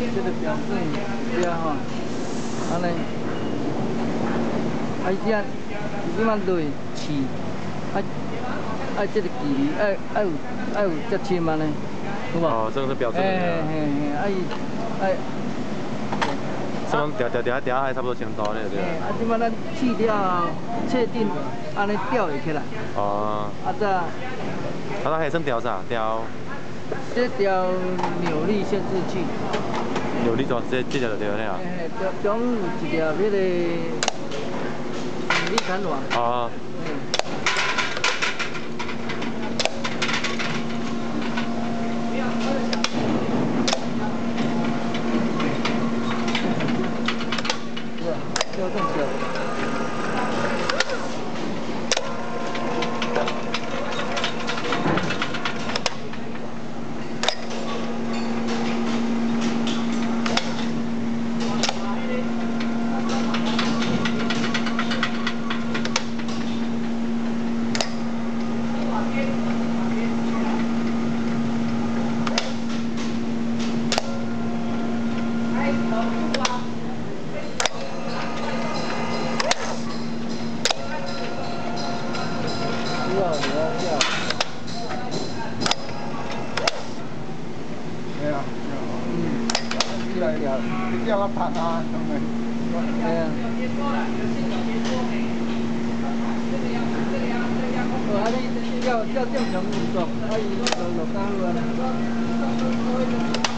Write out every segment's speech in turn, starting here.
这个标准这吼，安尼，这满落气，这个距离有接近安尼，有无？ 哦，这个是标准的。这种调还差不多相多呢，对。 即摆咱试了，确定安尼调会起来。 哦。 再。 它还算调啥？调。 这调扭力限制器。 扭力装这条就对了啊。 中有一条那个力产网。 哦。 调动起来。你叫他拍啊，兄弟。哎呀。你叫正常运作，伊就落单了。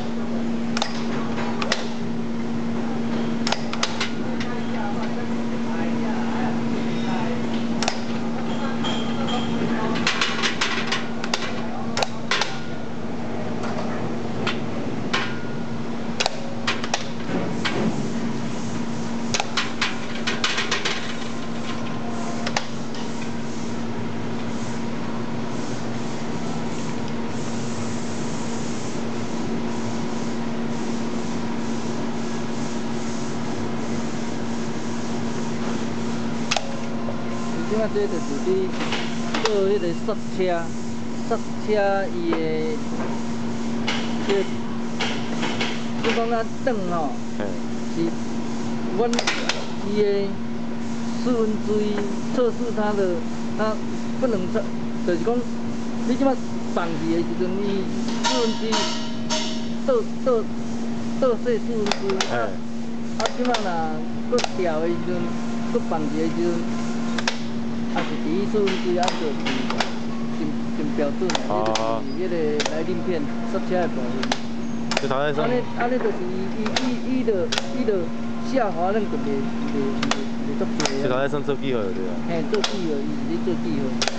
即摆这就是你做迄个刹车伊的，你讲咱转吼，是阮伊的四分之一测试它不能测，就是讲你即摆放弃的时阵，伊四分之一倒细四分之一，即摆若搁调的时阵，搁放弃的时阵。啊，是第一四分之一，按照真标准的，迄个来鳞片刹车的部分。 就头在说。 安尼就是伊就下滑量就袂足多。 就头在算做记号对啊。 嘿，做记号，伊是做记号。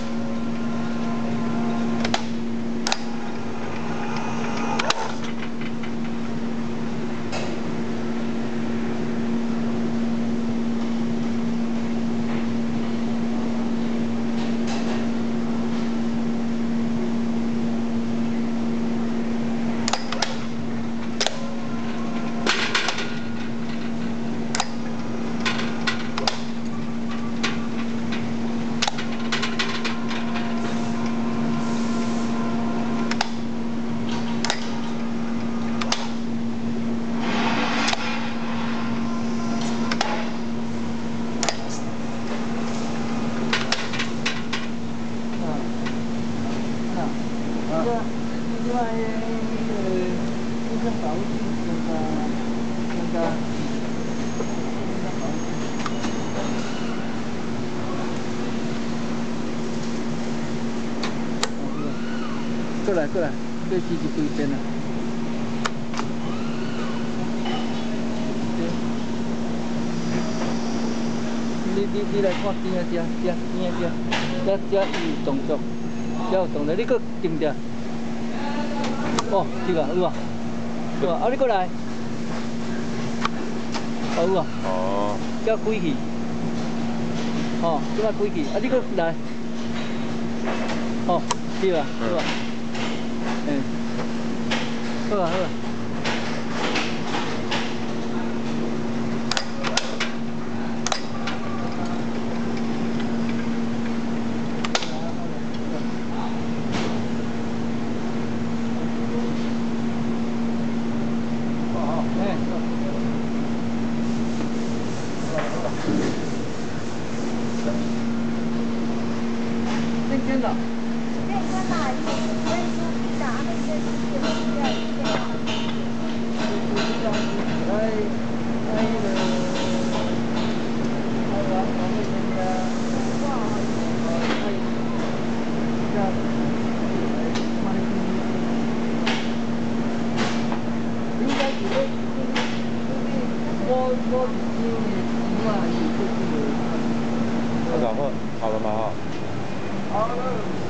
过来，这机器对边了。你来看边啊这伊有动作，你搁盯着。哦，这个有啊，有啊，你过来。有啊。哦。这开去。哦，这开去，你搁来。哦，对啊，对啊。好啊。 的。 变更啦，可以出币的，那些是好了吗？ 好了。